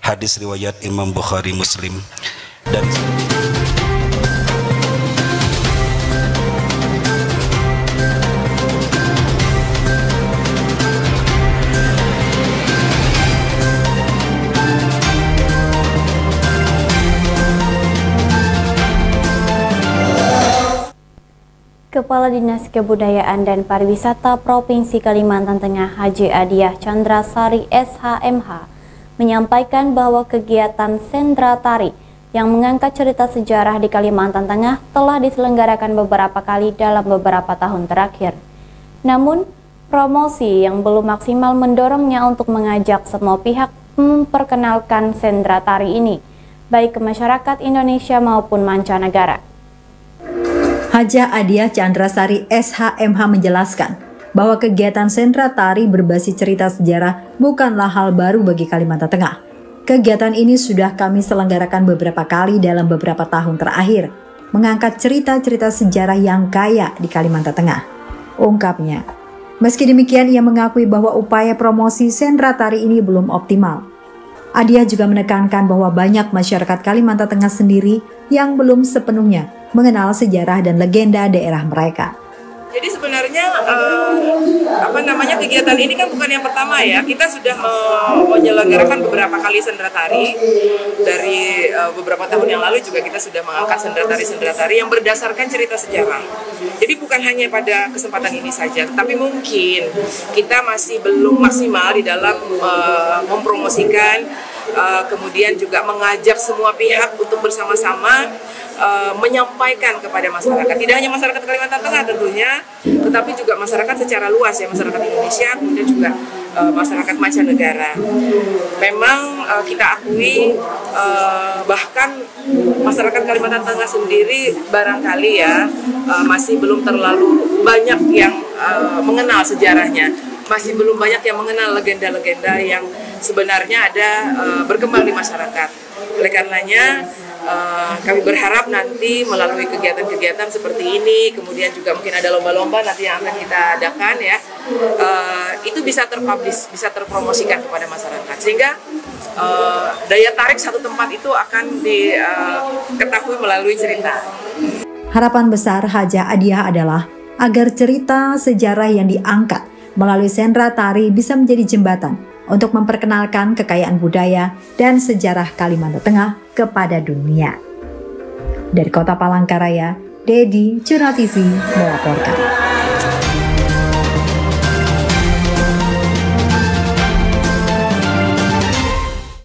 Hadis riwayat Imam Bukhari Muslim. Dari Kepala Dinas Kebudayaan dan Pariwisata Provinsi Kalimantan Tengah Haji Adiah Chandrasari SHMH menyampaikan bahwa kegiatan Sentra Tari yang mengangkat cerita sejarah di Kalimantan Tengah telah diselenggarakan beberapa kali dalam beberapa tahun terakhir. Namun, promosi yang belum maksimal mendorongnya untuk mengajak semua pihak memperkenalkan Sentra Tari ini, baik ke masyarakat Indonesia maupun mancanegara. Haja Adiah Chandrasari SHMH menjelaskan bahwa kegiatan Sentra Tari berbasis cerita sejarah bukanlah hal baru bagi Kalimantan Tengah. Kegiatan ini sudah kami selenggarakan beberapa kali dalam beberapa tahun terakhir, mengangkat cerita-cerita sejarah yang kaya di Kalimantan Tengah, ungkapnya. Meski demikian, ia mengakui bahwa upaya promosi Sentra Tari ini belum optimal. Adiah juga menekankan bahwa banyak masyarakat Kalimantan Tengah sendiri yang belum sepenuhnya mengenal sejarah dan legenda daerah mereka. Jadi sebenarnya kegiatan ini kan bukan yang pertama ya. Kita sudah menyelenggarakan beberapa kali Sentra Tari. Dari beberapa tahun yang lalu juga kita sudah mengangkat Sentra Tari yang berdasarkan cerita sejarah. Jadi bukan hanya pada kesempatan ini saja, tapi mungkin kita masih belum maksimal di dalam mempromosikan, kemudian juga mengajak semua pihak untuk bersama-sama menyampaikan kepada masyarakat, tidak hanya masyarakat Kalimantan Tengah tentunya, tetapi juga masyarakat secara luas ya, masyarakat Indonesia, kemudian juga masyarakat mancanegara. Memang kita akui bahkan masyarakat Kalimantan Tengah sendiri barangkali ya masih belum terlalu banyak yang mengenal sejarahnya, masih belum banyak yang mengenal legenda-legenda yang sebenarnya ada berkembang di masyarakat. Oleh karenanya kami berharap nanti melalui kegiatan-kegiatan seperti ini, kemudian juga mungkin ada lomba-lomba nanti yang akan kita adakan ya, itu bisa terpublish, bisa terpromosikan kepada masyarakat, sehingga daya tarik satu tempat itu akan diketahui melalui cerita. Harapan besar Haja Adiah adalah agar cerita sejarah yang diangkat melalui Sentra Tari bisa menjadi jembatan untuk memperkenalkan kekayaan budaya dan sejarah Kalimantan Tengah kepada dunia. Dari Kota Palangkaraya, Dedi, Jurnal TV melaporkan.